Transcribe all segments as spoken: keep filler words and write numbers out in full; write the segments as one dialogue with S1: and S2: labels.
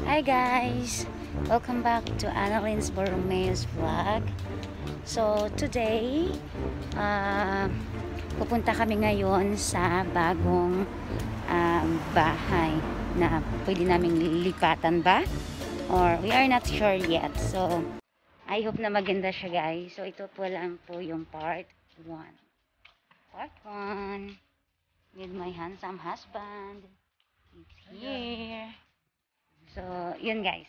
S1: Hi guys! Welcome back to Annalyn's Borromeo's vlog. So today, uh, pupunta kami ngayon sa bagong uh, bahay na pwede naming lipatan ba? Or we are not sure yet. So I hope na maganda siya guys. So ito po lang po yung part one. Part one with my handsome husband. It's here. So, yun guys.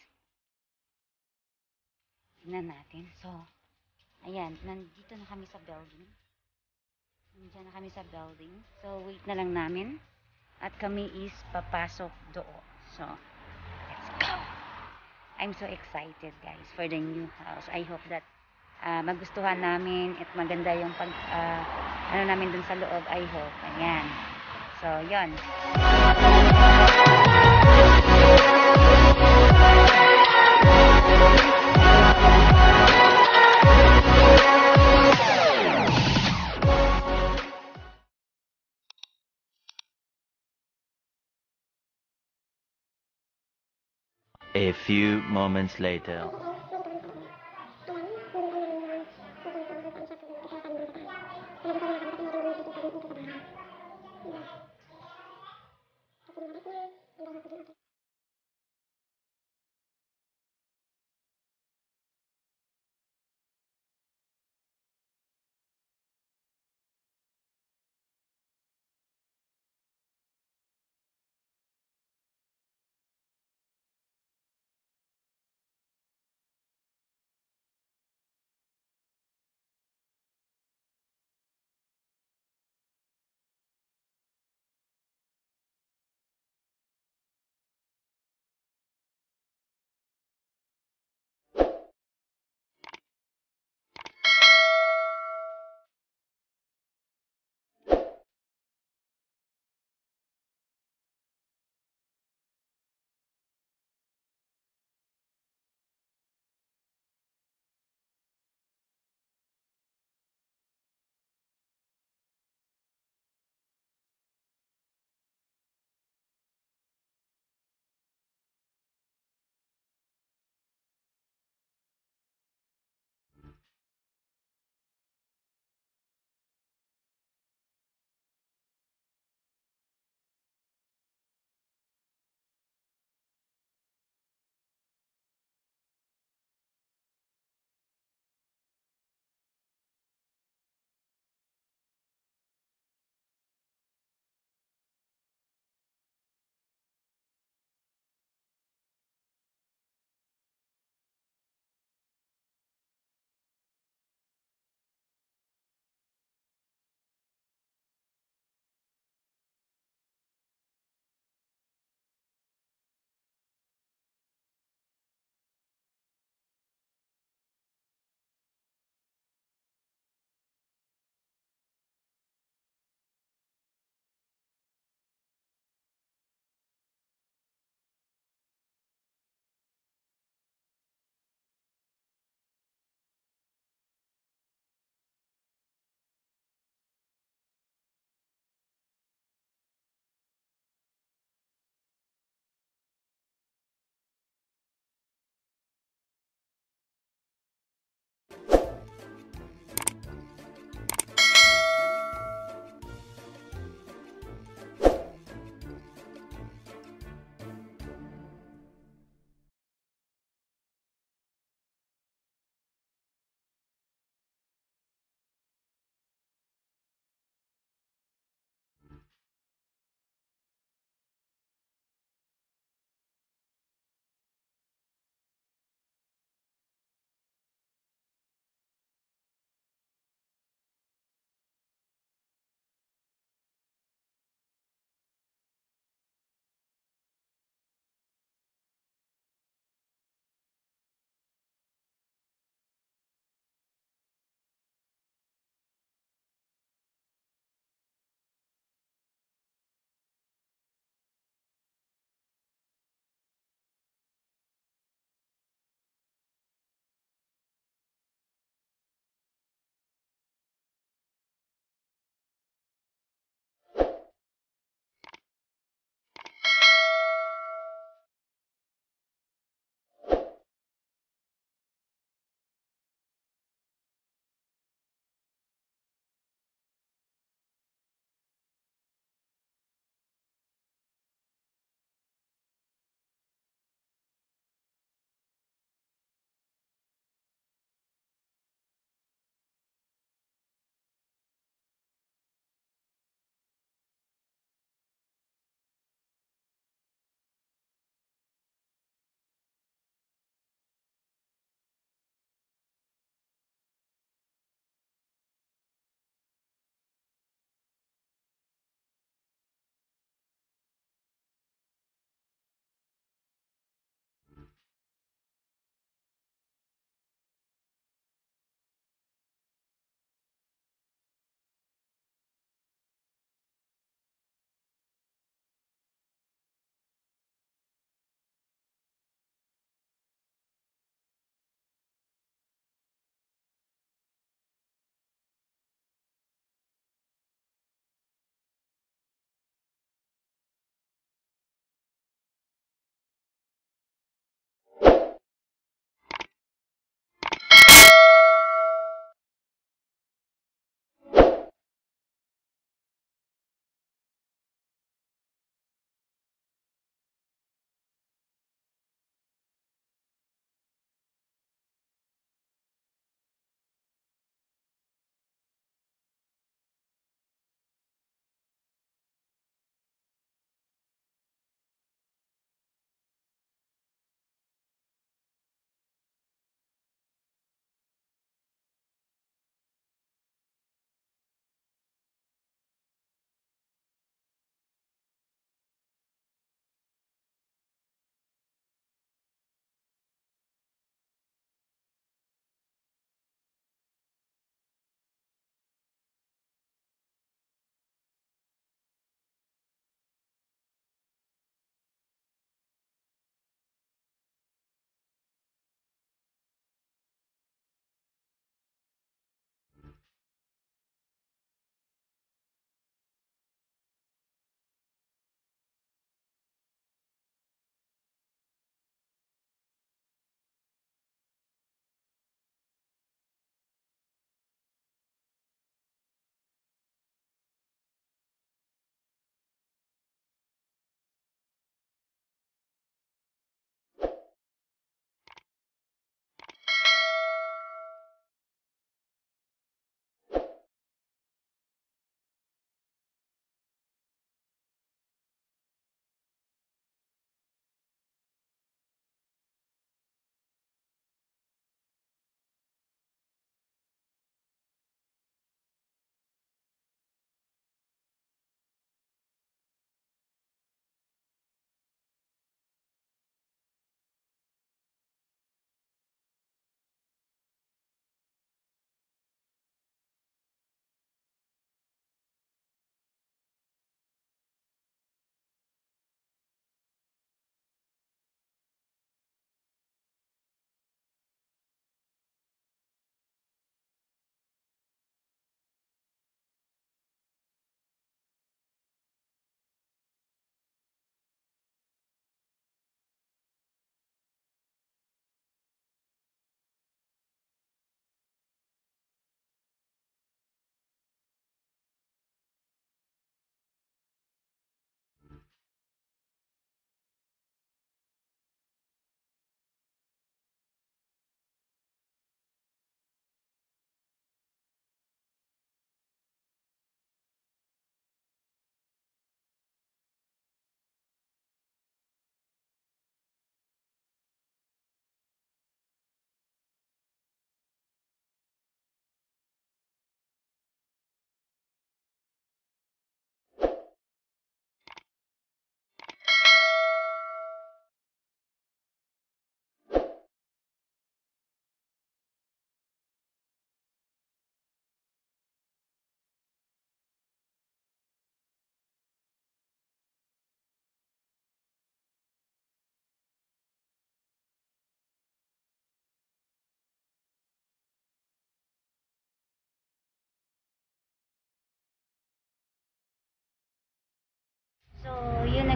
S1: Tingnan natin. So, ayan. Nandito na kami sa building. Nandiyan na kami sa building. So, wait na lang namin. At kami is papasok doon. So, let's go! I'm so excited guys for the new house. I hope that uh, magustuhan namin at maganda yung pag, uh, ano namin dun sa loob. I hope. Ayan. So, yun.
S2: A few moments later.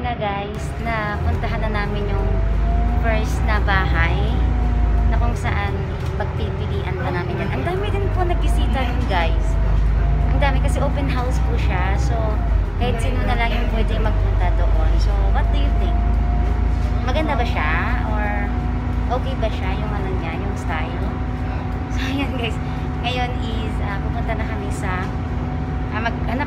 S1: nga guys, na puntahan na namin yung first na bahay na kung saan pagpipilian pa namin yan. Ang dami din po nagbisita nun guys. Ang dami kasi open house po siya. So, kahit sino na lang yung pwede magpunta doon. So, what do you think? Maganda ba siya? Or okay ba siya yung ano niya, yung style? So, ayan guys. Ngayon is, uh, pupunta na kami sa, uh, mag, ano